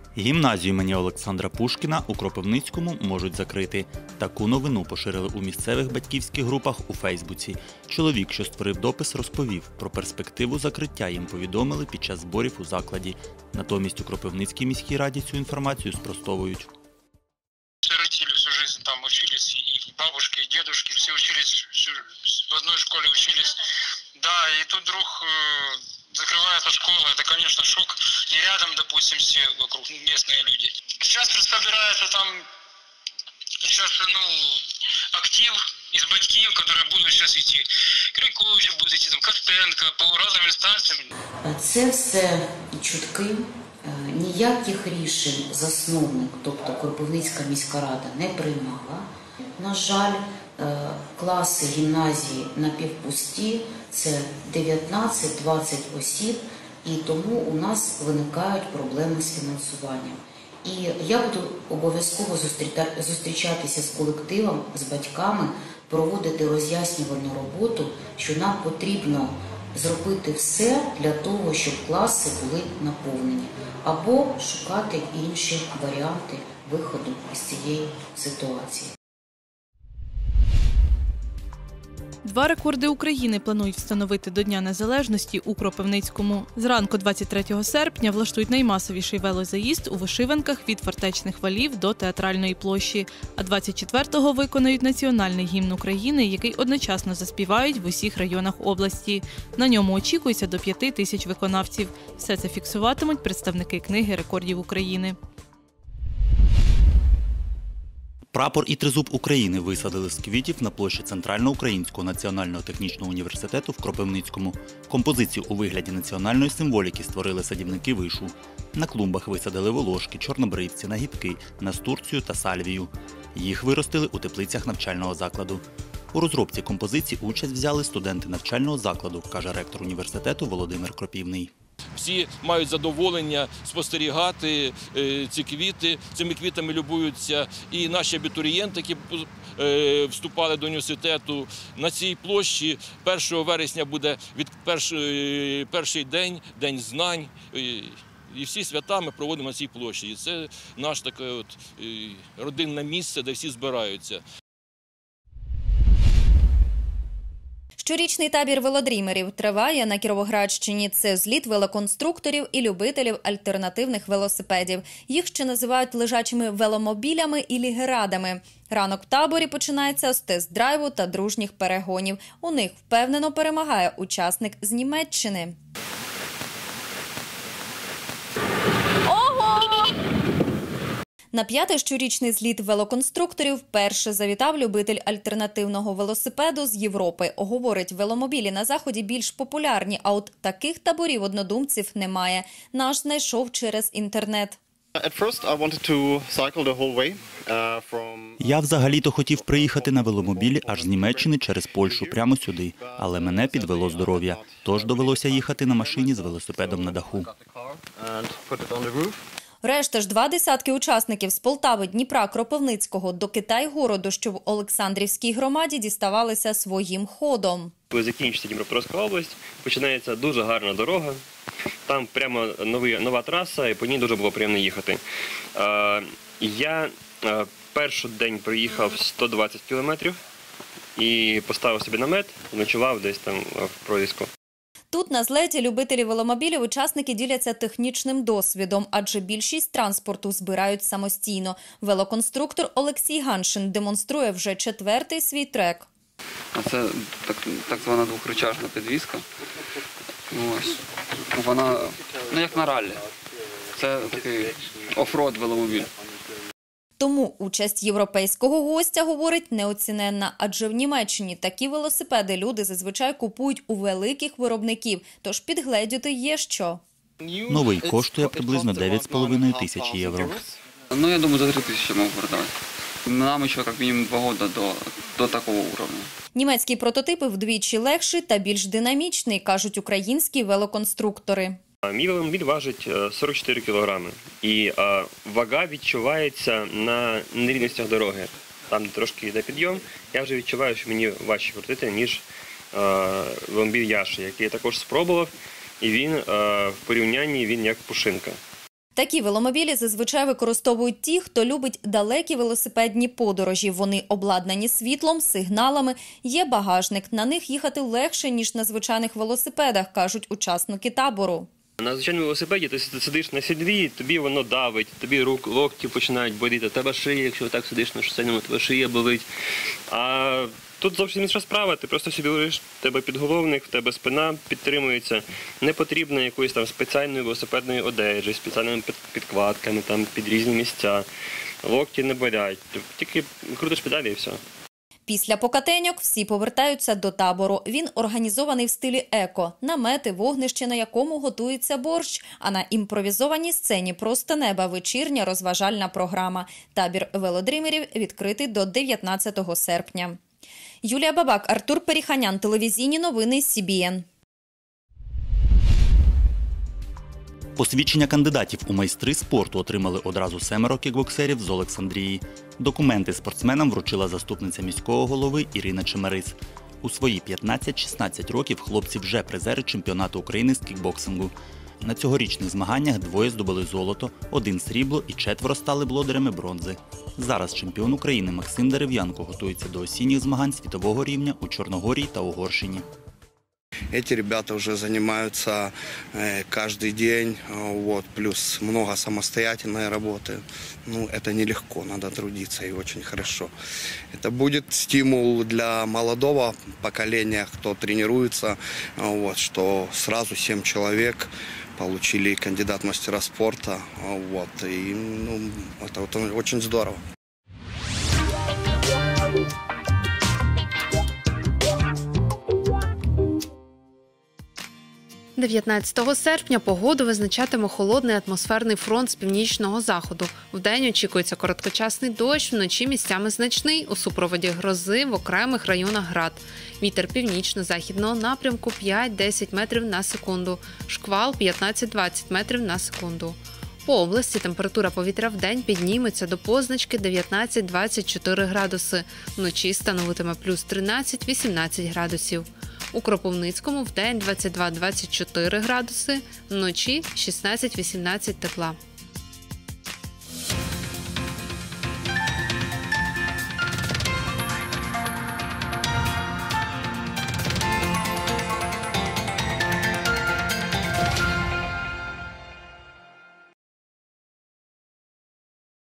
Гімназію імені Олександра Пушкіна у Кропивницькому можуть закрити. Таку новину поширили у місцевих батьківських групах у Фейсбуці. Чоловік, що створив допис, розповів, про перспективу закриття їм повідомили під час зборів у закладі. Натомість у Кропивницькій міській раді цю інформацію спростовують. Родители всю жизнь там учились, и бабушки, и дедушки, все учились, в одной школе учились. Да, и тут вдруг закрывается школа, это, конечно, шок. И рядом, допустим, все вокруг местные люди. Сейчас собирается там, сейчас, актив из батьків, которые будут сейчас идти. Крикович будет идти, там, Костенко, по разным инстанциям. Це все чутки. Ніяких рішень засновник, тобто Кропивницька міська рада, не приймала. На жаль, класи гімназії напівпусті, це 19-20 осіб, і тому у нас виникають проблеми з фінансуванням. І я буду обов'язково зустрічатися з колективом, з батьками, проводити роз'яснювальну роботу, що нам потрібно зробити все для того, щоб класи були наповнені, або шукати інші варіанти виходу із цієї ситуації. 2 рекорди України планують встановити до Дня Незалежності у Кропивницькому. Зранку 23 серпня влаштують наймасовіший велозаїзд у вишиванках від Фортечних валів до Театральної площі, а 24-го виконають національний гімн України, який одночасно заспівають в усіх районах області. На ньому очікується до 5 тисяч виконавців. Все це фіксуватимуть представники книги рекордів України. Прапор і тризуб України висадили з квітів на площі Центральноукраїнського національного технічного університету в Кропивницькому. Композицію у вигляді національної символіки створили садівники вишу. На клумбах висадили волошки, чорнобривці, нагідки, настурцію та сальвію. Їх виростили у теплицях навчального закладу. У розробці композиції участь взяли студенти навчального закладу, каже ректор університету Володимир Кропівний. Всі мають задоволення спостерігати ці квіти. Цими квітами любуються і наші абітурієнти, які вступали до університету. На цій площі 1 вересня буде перший день, День знань. І всі свята ми проводимо на цій площі. І це наше таке родинне місце, де всі збираються. Щорічний табір велодрімерів триває на Кіровоградщині. Це зліт велоконструкторів і любителів альтернативних велосипедів. Їх ще називають лежачими веломобілями і лігерадами. Ранок в таборі починається з тест-драйву та дружніх перегонів. У них впевнено перемагає учасник з Німеччини. На 5-й щорічний зліт велоконструкторів вперше завітав любитель альтернативного велосипеду з Європи. Говорить, веломобілі на Заході більш популярні, а от таких таборів однодумців немає. Наш знайшов через інтернет. Я взагалі-то хотів приїхати на веломобілі аж з Німеччини через Польщу, прямо сюди. Але мене підвело здоров'я. Тож довелося їхати на машині з велосипедом на даху. Решта ж 20 учасників з Полтави, Дніпра, Кропивницького до Китай-городу, що в Олександрівській громаді, діставалися своїм ходом. Коли закінчиться Дніпропетровська область, починається дуже гарна дорога. Там прямо нова траса, і по ній дуже було приємно їхати. Я перший день проїхав 120 кілометрів і поставив собі намет, ночував десь там в Проліску. Тут на злеті любителі веломобілів учасники діляться технічним досвідом, адже більшість транспорту збирають самостійно. Велоконструктор Олексій Ганшин демонструє вже 4-й свій трек. Це так звана двохричажна підвізка. Ось. Вона, як на раллі. Це такий оффроуд веломобіль. Тому участь європейського гостя, говорить, неоціненна, адже в Німеччині такі велосипеди люди зазвичай купують у великих виробників, тож підгледіти є що. Новий коштує приблизно 9,5 тисяч євро. Я думаю, за 3 тисячі можу продати. Нам ще як мінімум 2 роки до такого рівня. Німецькі прототипи вдвічі легші та більш динамічний, кажуть українські велоконструктори. Мій веломобіль важить 44 кілограми, і вага відчувається на нерівностях дороги. Там, де трошки йде підйом, я вже відчуваю, що мені важче крутити, ніж веломобіль Яши, який я також спробував, і він в порівнянні як пушинка. Такі веломобілі зазвичай використовують ті, хто любить далекі велосипедні подорожі. Вони обладнані світлом, сигналами, є багажник. На них їхати легше, ніж на звичайних велосипедах, кажуть учасники табору. На звичайному велосипеді ти сидиш на сідлі, тобі воно давить, тобі локті починають боліти, тебе шия, якщо так сидиш на шосейному, тебе шия болить. А тут зовсім інша справа, ти просто собі лежиш, в тебе підголовник, в тебе спина підтримується. Не потрібно якоїсь там спеціальної велосипедної одежі, спеціальними підкладками там, під різні місця. Локті не болять, тільки крутиш педалі і все. Після покатеньок всі повертаються до табору. Він організований в стилі еко. Намети, вогнище, на якому готується борщ. А на імпровізованій сцені «Просто неба» вечірня розважальна програма. Табір велодрімерів відкритий до 19 серпня. Юлія Бабак, Артур Періханян, телевізійні новини СІБІН. Посвідчення кандидатів у майстри спорту отримали одразу 7 кікбоксерів з Олександрії. Документи спортсменам вручила заступниця міського голови Ірина Чемерис. У свої 15-16 років хлопці вже призери чемпіонату України з кікбоксингу. На цьогорічних змаганнях 2 здобули золото, 1 срібло і 4 стали володарями бронзи. Зараз чемпіон України Максим Дерев'янко готується до осінніх змагань світового рівня у Чорногорії та Угорщині. Эти ребята уже занимаются каждый день, плюс много самостоятельной работы. Это нелегко, надо трудиться и очень хорошо. Это будет стимул для молодого поколения, кто тренируется, что сразу 7 человек получили кандидат мастера спорта. И это очень здорово. 19 серпня погоду визначатиме холодний атмосферний фронт з північного заходу. Вдень очікується короткочасний дощ, вночі місцями значний, у супроводі грози в окремих районах град. Вітер північно-західного напрямку 5-10 метрів на секунду, шквал 15-20 метрів на секунду. По області температура повітря вдень підніметься до позначки 19-24 градуси, вночі становитиме плюс 13-18 градусів. У Кропивницькому вдень 22-24 градуси, вночі 16-18 тепла.